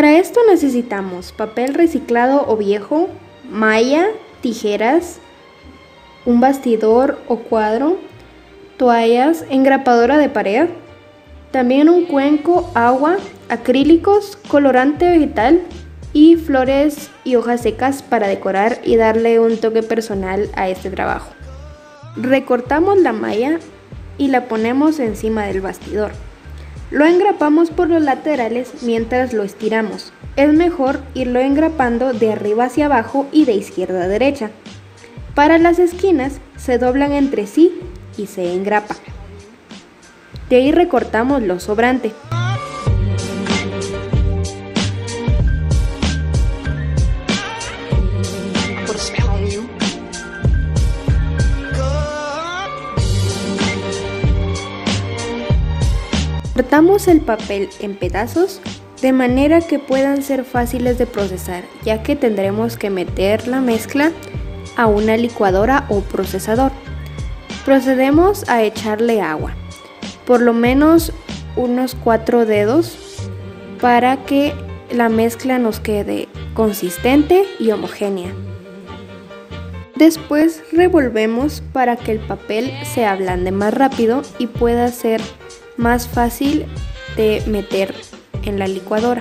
Para esto necesitamos papel reciclado o viejo, malla, tijeras, un bastidor o cuadro, toallas, engrapadora de pared, también un cuenco, agua, acrílicos, colorante vegetal y flores y hojas secas para decorar y darle un toque personal a este trabajo. Recortamos la malla y la ponemos encima del bastidor. Lo engrapamos por los laterales mientras lo estiramos. Es mejor irlo engrapando de arriba hacia abajo y de izquierda a derecha. Para las esquinas se doblan entre sí y se engrapa. De ahí recortamos lo sobrante. Cortamos el papel en pedazos de manera que puedan ser fáciles de procesar, ya que tendremos que meter la mezcla a una licuadora o procesador. Procedemos a echarle agua, por lo menos unos 4 dedos, para que la mezcla nos quede consistente y homogénea. Después revolvemos para que el papel se ablande más rápido y pueda ser más fácil de meter en la licuadora.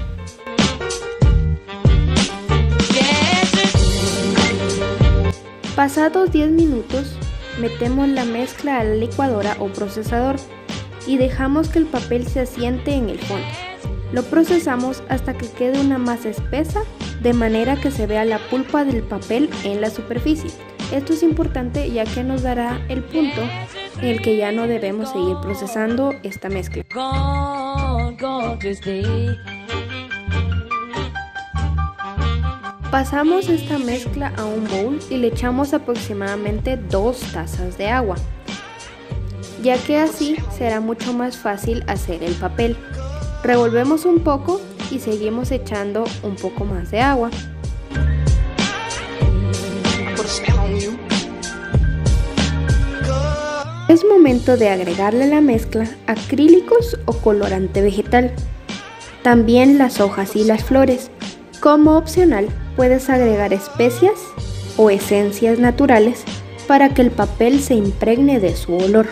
Pasados 10 minutos, metemos la mezcla a la licuadora o procesador y dejamos que el papel se asiente en el fondo. Lo procesamos hasta que quede una masa espesa, de manera que se vea la pulpa del papel en la superficie. Esto es importante ya que nos dará el punto en el que ya no debemos seguir procesando esta mezcla. Pasamos esta mezcla a un bowl y le echamos aproximadamente 2 tazas de agua, ya que así será mucho más fácil hacer el papel. Revolvemos un poco y seguimos echando un poco más de agua. Es momento de agregarle a la mezcla acrílicos o colorante vegetal, también las hojas y las flores. Como opcional puedes agregar especias o esencias naturales para que el papel se impregne de su olor.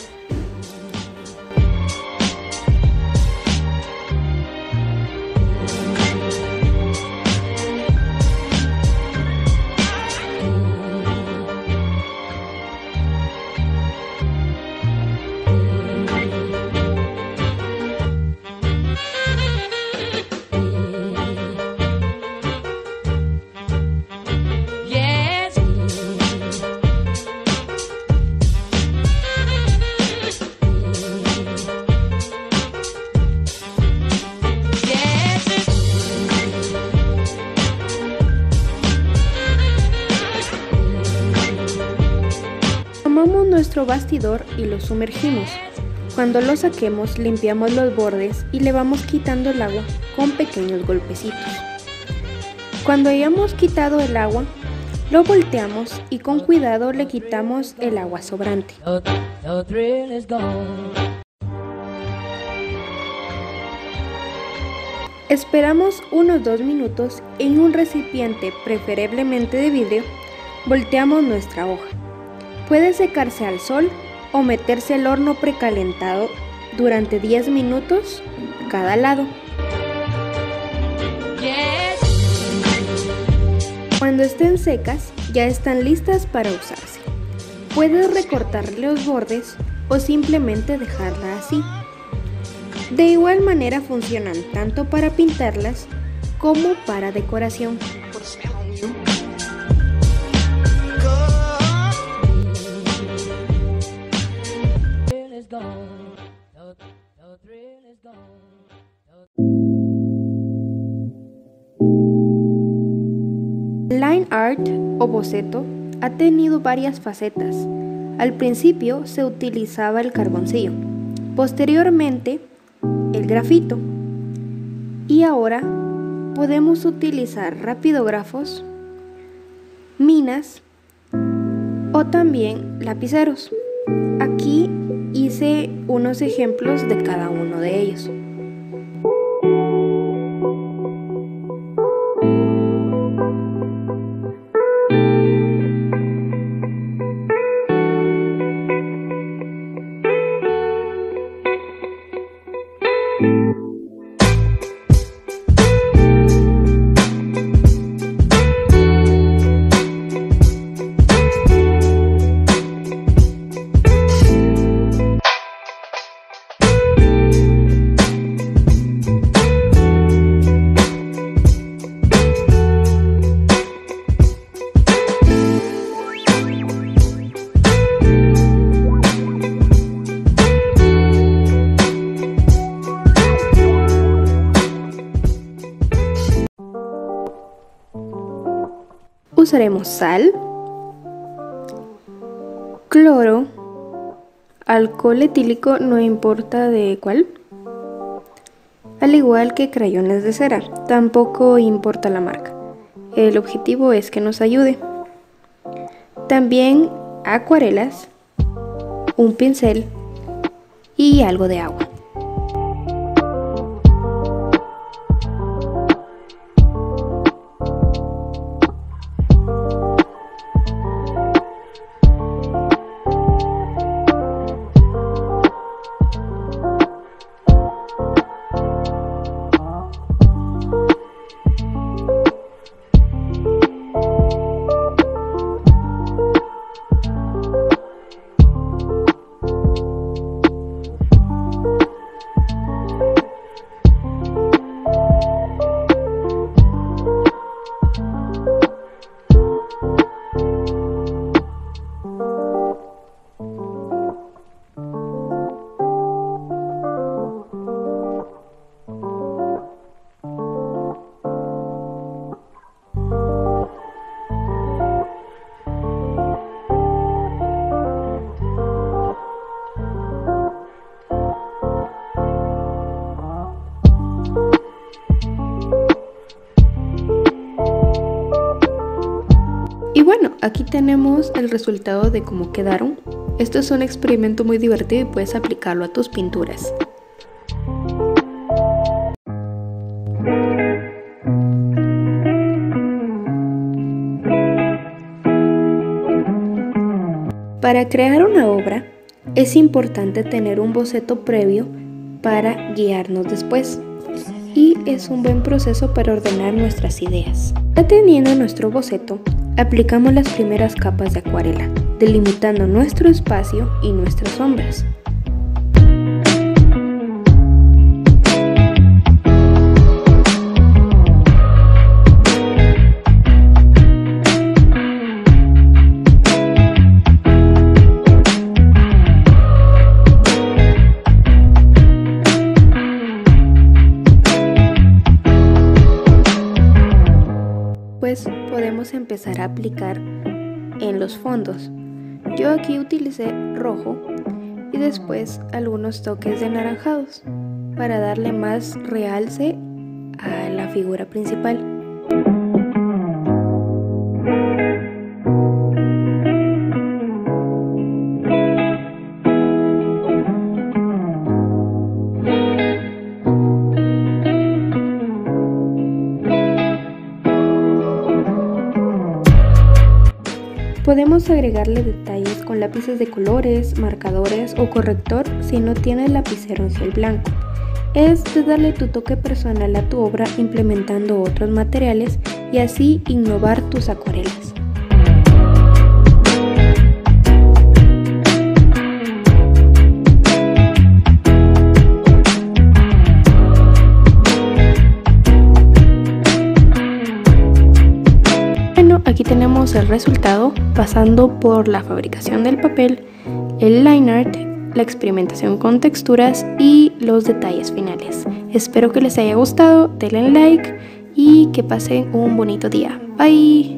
Tomamos nuestro bastidor y lo sumergimos. Cuando lo saquemos, limpiamos los bordes y le vamos quitando el agua con pequeños golpecitos. Cuando hayamos quitado el agua, lo volteamos y con cuidado le quitamos el agua sobrante. Esperamos unos 2 minutos en un recipiente, preferiblemente de vidrio. Volteamos nuestra hoja. Puede secarse al sol o meterse al horno precalentado durante 10 minutos cada lado. Cuando estén secas, ya están listas para usarse. Puedes recortar los bordes o simplemente dejarla así. De igual manera funcionan tanto para pintarlas como para decoración. Line art o boceto ha tenido varias facetas. Al principio se utilizaba el carboncillo, posteriormente el grafito y ahora podemos utilizar rapidógrafos, minas o también lapiceros. Aquí hice unos ejemplos de cada uno de ellos. usaremos sal, cloro, alcohol etílico, no importa de cuál, al igual que crayones de cera, tampoco importa la marca. El objetivo es que nos ayude. También acuarelas, un pincel y algo de agua. Y bueno, aquí tenemos el resultado de cómo quedaron. Esto es un experimento muy divertido y puedes aplicarlo a tus pinturas. Para crear una obra es importante tener un boceto previo para guiarnos después. Y es un buen proceso para ordenar nuestras ideas. Ya teniendo nuestro boceto, aplicamos las primeras capas de acuarela, delimitando nuestro espacio y nuestras sombras. Pues podemos empezar a aplicar en los fondos. Yo aquí utilicé rojo y después algunos toques de anaranjados para darle más realce a la figura principal. Podemos agregarle detalles con lápices de colores, marcadores o corrector si no tienes lapicero en gel blanco. Es de darle tu toque personal a tu obra implementando otros materiales y así innovar tus acuarelas. Aquí tenemos el resultado pasando por la fabricación del papel, el line art, la experimentación con texturas y los detalles finales. Espero que les haya gustado, denle like y que pasen un bonito día. Bye.